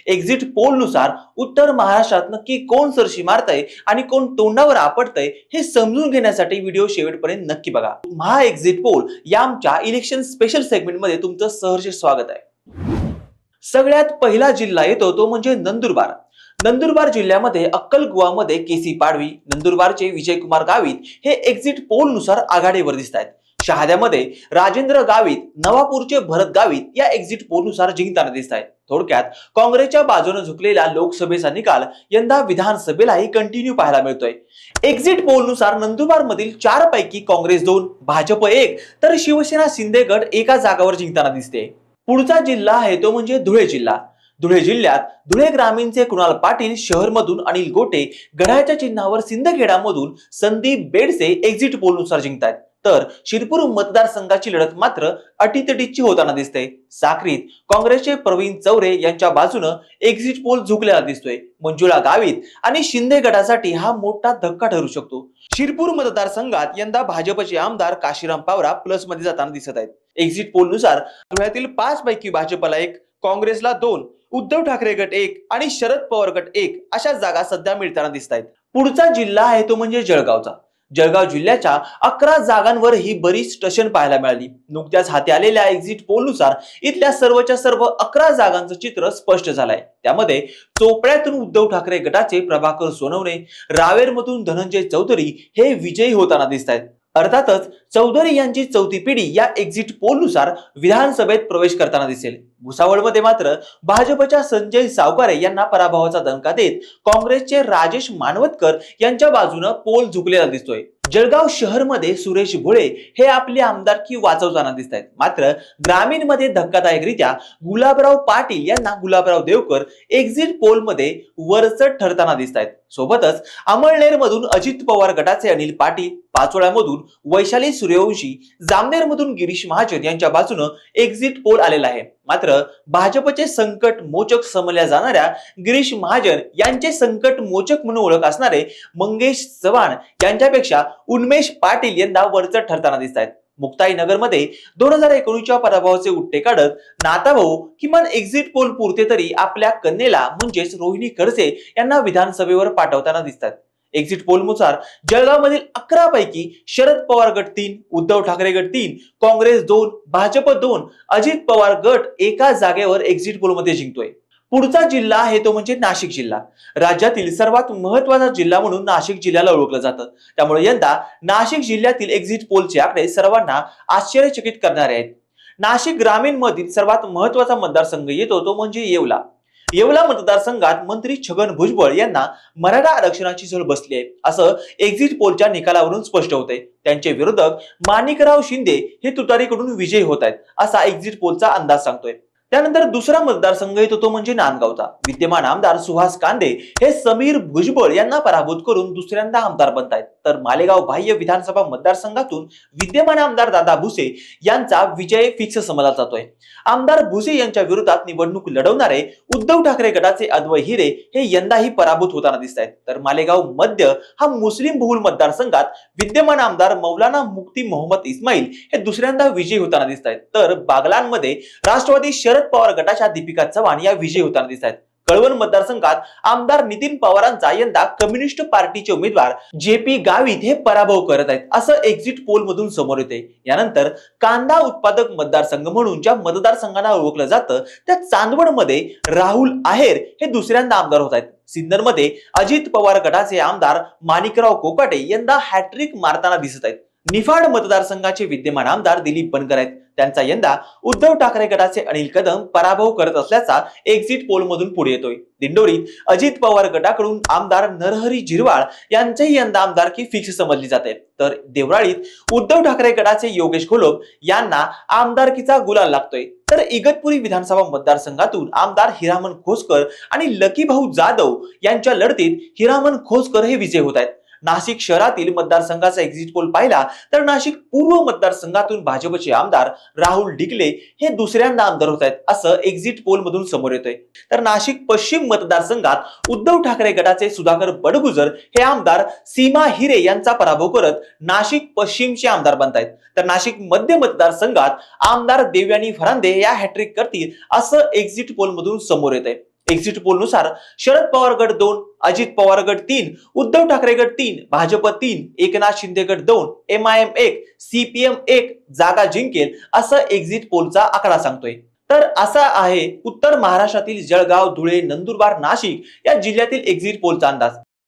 Exit poll नुसार उत्तर महाराष्ट्रात नक्की कोण सरशी मारतय आणि कोण तोंडावर आपटतय हे समजून घेण्यासाठी व्हिडिओ शेवटपर्यंत नक्की बघा। महा एक्झिट पोल या आमच्या इलेक्शन स्पेशल सेगमेंट मध्ये तुमचं सहर्ष स्वागत आहे। सगळ्यात पहिला जिल्हा येतो तो म्हणजे नंदुरबार। नंदुरबार जिल्ह्यामध्ये अक्कलकुवामध्ये केसी पाडवी, नंदुरबारचे विजयकुमार गावित हे एक्झिट पोल नुसार आघाडीवर दिसत आहेत। शहाद्यामध्ये राजेंद्र गावित, नवापूरचे भरत गावित या एक्झिट पोल नुसार जिंकताना दिसत आहेत। थोडक्यात काँग्रेसच्या बाजूने झुकलेला लोकसभेचा निकाल यंदा विधानसभेलाही कंटिन्यू पाहायला मिळतोय। एक्झिट पोल नुसार नंदुरबार मधील 4 पैकी काँग्रेस 2, भाजप 1 तर शिवसेना शिंदे गट एका जागावर जिंकताना दिसते। पुढचा जिल्हा आहे तो म्हणजे धुळे जिल्हा। धुळे जिल्ह्यात धुळे ग्रामीणचे कुणाल पाटील, शहरमधून अनिल गोटे, घड्याळच्या चिन्हावर सिंदखेडामधून संदीप बेडसे एक्झिट पोल नुसार जिंकतात। तर शिरपूर मतदारसंघाची लढत मात्र अटीतटीची होताना दिसते। साक्रीत काँग्रेसचे प्रवीण चौरे यांच्या बाजूने एक्झिट पोल झुकलेला दिसतोय। मंजुळा गावित आणि शिंदे गटासाठी हा मोठा धक्का ठरू शकतो। शिरपूर मतदारसंघात यंदा भाजपचे आमदार काशीराम पावरा प्लस मध्ये जाताना दिसत आहेत। एक्झिट पोल नुसार धुळ्यातील 5 पैकी भाजपला 1, काँग्रेसला 2, उद्धव ठाकरे गट 1 आणि शरद पवार गट 1 अशा जागा सध्या मिळताना दिसत आहेत। पुढचा जिल्हा आहे तो म्हणजे जळगावचा। जळगाव जिल्ह्याच्या 11 जागांवर ही बरीच टशन पाहायला मिळाली। नुकत्याच हाती आलेल्या एक्झिट पोल नुसार इथल्या सर्वच्या सर्व 11 जागांचं चित्र स्पष्ट झालंय। त्यामध्ये चोपड्यातून उद्धव ठाकरे गटाचे प्रभाकर सोनवणे, रावेरमधून धनंजय चौधरी हे विजयी होताना दिसत आहेत। अर्थातच चौधरी यांची चौथी पिढी या एक्झिट पोल नुसार विधानसभेत प्रवेश करताना दिसेल। भुसावळमध्ये मात्र भाजपच्या संजय सावकारे यांना पराभवाचा दणका देत काँग्रेसचे राजेश मानवतकर यांच्या बाजूने पोल झुकलेला दिसतोय। जळगाव शहर मध्ये सुरेश भोळे हे आपली आमदारकी वाचवताना दिसत आहेत। मात्र ग्रामीण मध्ये धक्कादायकरित्या गुलाबराव पाटील यांना गुलाबराव देवकर एक्झिट पोल मध्ये वरचढ ठरताना दिसत आहेत। सोबतच अमळनेर मधून अजित पवार गटाचे अनिल पाटील, पाचोळ्यामधून वैशाली सूर्यवंशी, जामनेर मधून गिरीश महाजन यांच्या बाजूने एक्झिट पोल आलेला आहे। मात्र भाजपचे संकट मोचक समजल्या जाणाऱ्या गिरीश महाजन यांचे संकट मोचक म्हणून ओळख असणारे मंगेश चव्हाण यांच्यापेक्षा उन्मेष पाटील यंदा वरचढ ठरताना दिसत आहेत। मुक्ताईनगर मध्ये 2019च्या पराभवाचे उट्टे काढत नाताभाऊ किमान एक्झिट पोल पुरते तरी आपल्या कन्येला म्हणजेच रोहिणी खडसे यांना विधानसभेवर पाठवताना दिसतात। एक्झिट पोल नुसार जळगाव मधील 11 पैकी शरद पवार गट 3, उद्धव ठाकरे गट 3, काँग्रेस 2, भाजप 2, अजित पवार गट एका जागेवर एक्झिट पोल मध्ये जिंकतोय। पुढचा जिल्हा आहे तो म्हणजे नाशिक जिल्हा। राज्यातील सर्वात महत्त्वाचा जिल्हा म्हणून नाशिक जिल्ह्याला ओळखलं जातं। त्यामुळे यंदा नाशिक जिल्ह्यातील एक्झिट पोलचे आकडे सर्वांना आश्चर्यचकित करणारे आहेत। नाशिक ग्रामीण मधील सर्वात महत्त्वाचा मतदारसंघ येतो तो म्हणजे येवला। येवला मतदारसंघात मंत्री छगन भुजबळ यांना मराठा आरक्षणाची झळ बसली आहे असं एक्झिट पोलच्या निकालावरून स्पष्ट होतंय। त्यांचे विरोधक माणिकराव शिंदे हे तुतारीकडून विजयी होत आहेत असा एक्झिट पोलचा अंदाज सांगतोय। त्यानंतर दुसरा मतदारसंघ येतो तो म्हणजे नांदगावचा। विद्यमान आमदार सुहास कांदे हे समीर भुजबळ यांना पराभूत करून दुसऱ्यांदा आमदार बनत आहेत। तर मालेगाव बाह्य विधानसभा मतदारसंघातून विद्यमान आमदार दादा भुसे यांचा विजय फिक्स समजला जातोय। आमदार भुसे यांच्या विरोधात निवडणूक लढवणारे उद्धव ठाकरे गटाचे अद्वै हिरे हे यंदाही पराभूत होताना दिसत आहेत। तर मालेगाव मध्य हा मुस्लिम बहुल मतदारसंघात विद्यमान आमदार मौलाना मुफ्ती मोहम्मद इस्माईल हे दुसऱ्यांदा विजयी होताना दिसत आहेत। तर बागलांमध्ये राष्ट्रवादी शरद पवार गटाच्या दीपिका चव्हाण या विजयी होताना दिसत आहेत। कळवण मतदारसंघात आमदार नितीन पवारांचा यंदा कम्युनिस्ट पार्टीचे उमेदवार जे.पी. गावित हे पराभव करत आहेत असं एक्झिट पोल मधून समोर येते। यानंतर कांदा उत्पादक मतदारसंघ म्हणून ज्या मतदारसंघांना ओळखलं जातं त्या चांदवड मध्ये राहुल आहेर हे दुसऱ्यांदा आमदार होत आहेत। सिन्नर मध्ये अजित पवार गटाचे आमदार माणिकराव कोकाटे यंदा हॅट्रिक मारताना दिसत आहेत। निफाड मतदारसंघाचे विद्यमान आमदार दिलीप बनकर आहेत। त्यांचा यंदा उद्धव ठाकरे गटाचे अनिल कदम पराभव करत असल्याचा एक्झिट पोल मधून पुढे येतोय। दिंडोरीत अजित पवार गटाकडून आमदार नरहरी झिरवाळ यांचेही यंदा आमदारकी फिक्स समजली जाते। तर देवराळीत उद्धव ठाकरे गटाचे योगेश घोलप यांना आमदारकीचा गुलाल लागतोय। तर इगतपुरी विधानसभा मतदारसंघातून आमदार हिरामन खोसकर आणि लकी भाऊ जाधव यांच्या लढतीत हिरामन खोसकर हे विजय होत आहेत। नाशिक शहरातील मतदारसंघाचा एक्झिट पोल पाहिला तर नाशिक पूर्व मतदारसंघातून भाजपचे आमदार राहुल डिकले हे दुसऱ्यांदा आमदार होत आहेत असं एक्झिट पोल मधून समोर येतंय। तर नाशिक पश्चिम मतदारसंघात उद्धव ठाकरे गटाचे सुधाकर बडगुजर हे आमदार सीमा हिरे यांचा पराभव करत नाशिक पश्चिमचे आमदार बनतायत। तर नाशिक मध्य मतदारसंघात आमदार देवयानी फरांदे या हॅट्रिक करतील असं एक्झिट पोल मधून समोर येतंय। एक्झिट पोल नुसार शरद पवार गट 2, अजित पवार गट 3, उद्धव ठाकरे गट 3, भाजप 3, एकनाथ शिंदे गट 2, MIM 1, CPM 1 जागा जिंकेल असं एक्झिट पोलचा आकडा सांगतोय। तर असा आहे उत्तर महाराष्ट्रातील जळगाव, धुळे, नंदुरबार, नाशिक या जिल्ह्यातील एक्झिट पोलचा अंदाज।